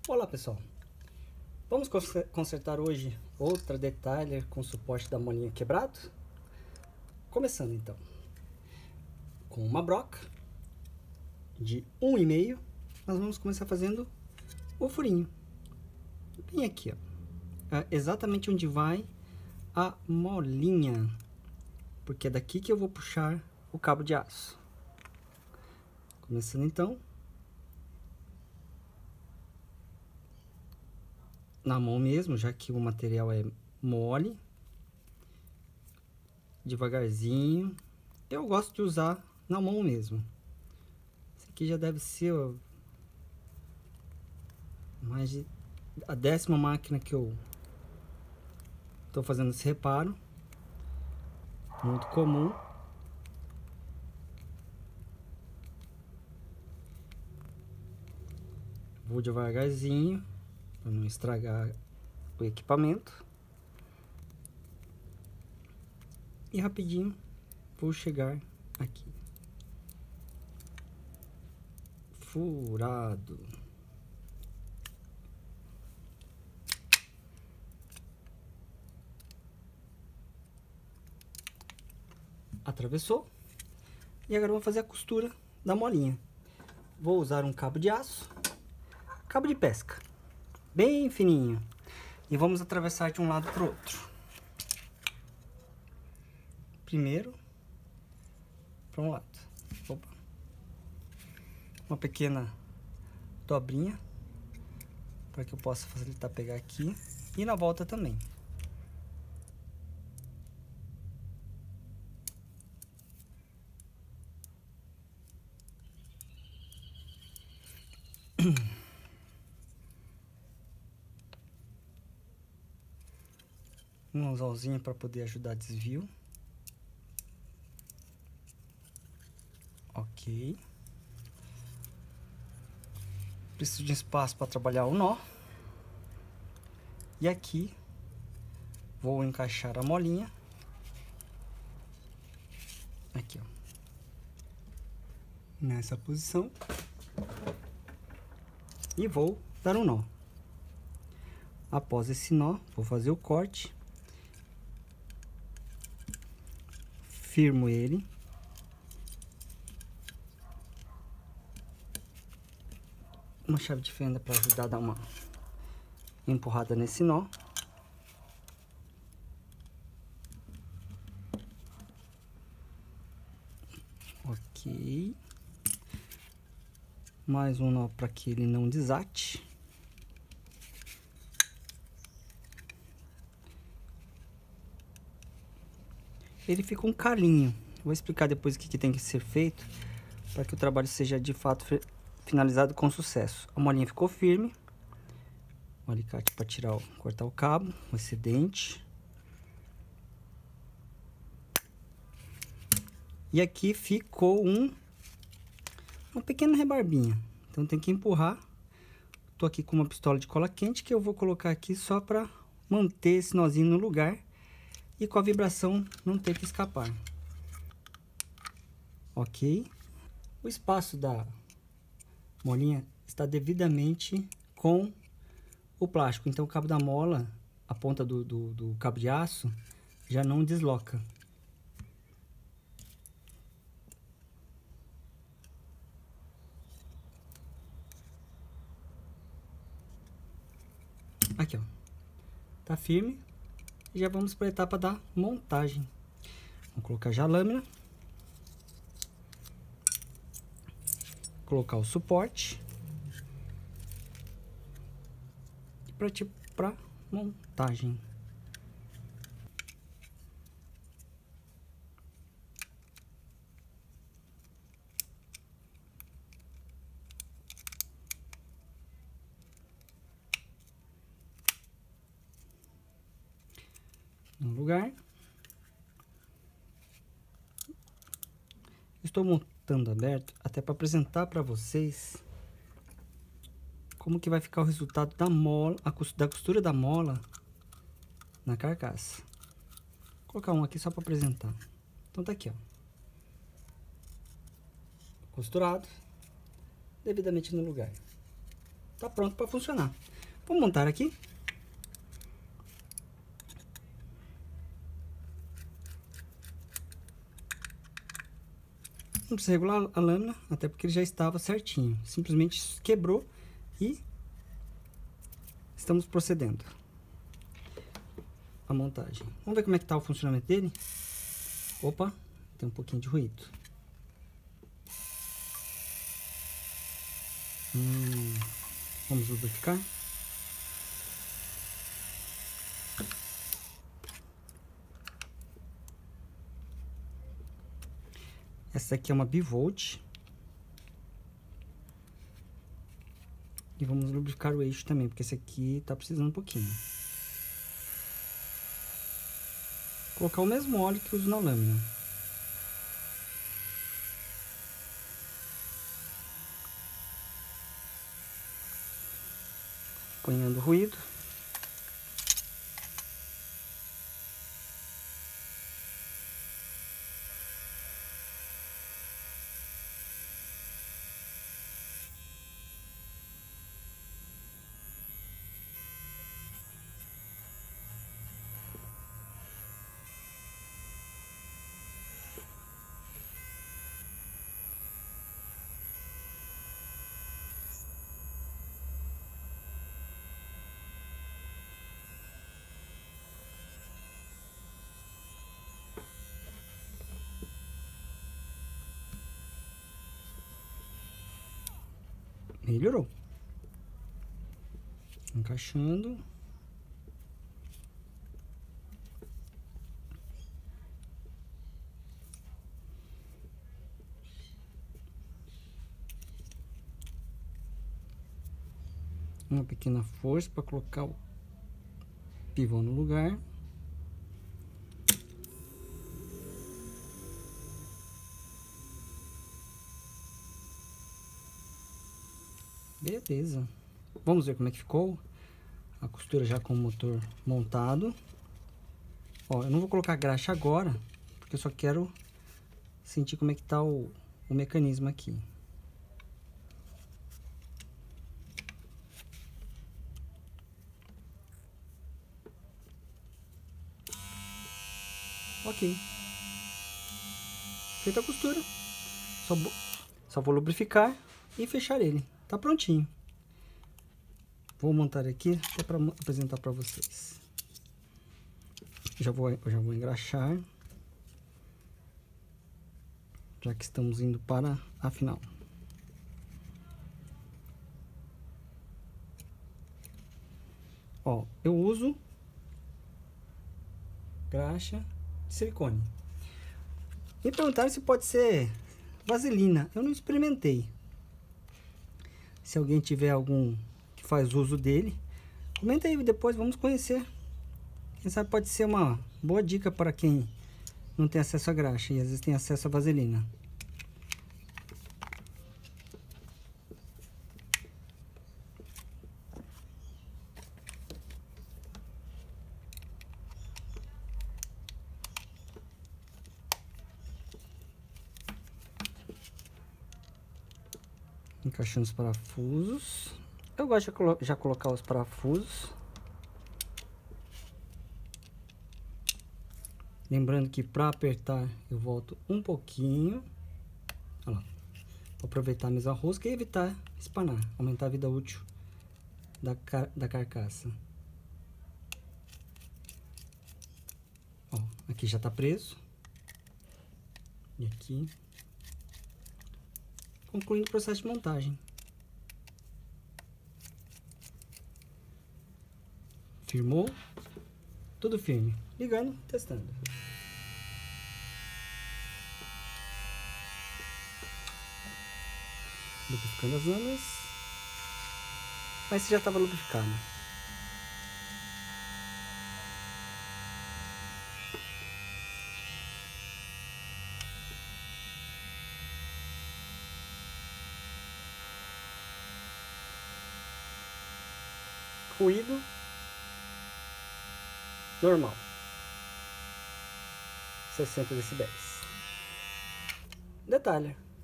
Olá pessoal, vamos consertar hoje outra detailer com suporte da molinha quebrado? Começando então, com uma broca de 1,5, nós vamos começar fazendo o furinho, bem aqui, ó, exatamente onde vai a molinha, porque é daqui que eu vou puxar o cabo de aço. Começando então, na mão mesmo, já que o material é mole, devagarzinho. Eu gosto de usar na mão mesmo. Esse aqui já deve ser mais de a 10ª máquina que eu estou fazendo esse reparo. Muito comum. Vou devagarzinho para não estragar o equipamento. E rapidinho vou chegar aqui. Furado. Atravessou. E agora vamos fazer a costura da molinha. Vou usar um cabo de aço, cabo de pesca, bem fininho. E vamos atravessar de um lado para o outro. Primeiro, para um lado. Opa. Uma pequena dobrinha, para que eu possa facilitar pegar aqui. E na volta também. Um anzolzinho para poder ajudar desvio. Ok. Preciso de espaço para trabalhar o nó. E aqui vou encaixar a molinha. Aqui, ó. Nessa posição. E vou dar um nó. Após esse nó, vou fazer o corte. Firmo ele. Uma chave de fenda para ajudar a dar uma empurrada nesse nó. Ok. Mais um nó para que ele não desate. Ele fica um calinho. Vou explicar depois o que tem que ser feito para que o trabalho seja de fato finalizado com sucesso. A molinha ficou firme. O alicate para tirar, cortar o cabo, o excedente. E aqui ficou uma pequena rebarbinha. Então tem que empurrar. Tô aqui com uma pistola de cola quente que eu vou colocar aqui só para manter esse nozinho no lugar e com a vibração não ter que escapar. Ok. O espaço da molinha está devidamente com o plástico. Então o cabo da mola, a ponta do cabo de aço, já não desloca. Aqui, ó. Tá firme. E já vamos para a etapa da montagem. Vou colocar já a lâmina. Colocar o suporte. E partir para montagem. No lugar. Estou montando aberto até para apresentar para vocês como que vai ficar o resultado da mola, da costura da mola na carcaça. Vou colocar um aqui só para apresentar. Então tá aqui, ó. Costurado, devidamente no lugar. está pronto para funcionar. Vou montar aqui. Não precisa regular a lâmina, até porque ele já estava certinho. Simplesmente quebrou e estamos procedendo a montagem. Vamos ver como é que está o funcionamento dele. Opa, tem um pouquinho de ruído. Vamos lubrificar. Essa aqui é uma bivolt. E vamos lubrificar o eixo também, porque esse aqui tá precisando um pouquinho. Vou colocar o mesmo óleo que uso na lâmina. Acompanhando o ruído. Melhorou. Encaixando. Uma pequena força para colocar o pivô no lugar. Beleza. Vamos ver como é que ficou a costura já com o motor montado. Ó, eu não vou colocar graxa agora, porque eu só quero sentir como é que tá o mecanismo aqui. Ok. Feita a costura. Só vou lubrificar e fechar ele. Tá prontinho. Vou montar aqui até para apresentar para vocês. Eu já vou engraxar. Já que estamos indo para a final. Ó, eu uso graxa de silicone. Me perguntaram se pode ser vaselina. Eu não experimentei. Se alguém tiver algum que faz uso dele, comenta aí depois, vamos conhecer. Quem sabe pode ser uma boa dica para quem não tem acesso a graxa e às vezes tem acesso a vaselina. Encaixando os parafusos. Eu gosto de já colocar os parafusos. Lembrando que para apertar eu volto um pouquinho. Olha lá. Vou aproveitar a mesma rosca e evitar espanar. Aumentar a vida útil da carcaça. Ó, aqui já está preso. E aqui. Concluindo o processo de montagem. Firmou. Tudo firme. Ligando, testando. Lubrificando as lâminas. Mas já estava lubrificado. Ruído normal, 60 decibéis. Detalhe,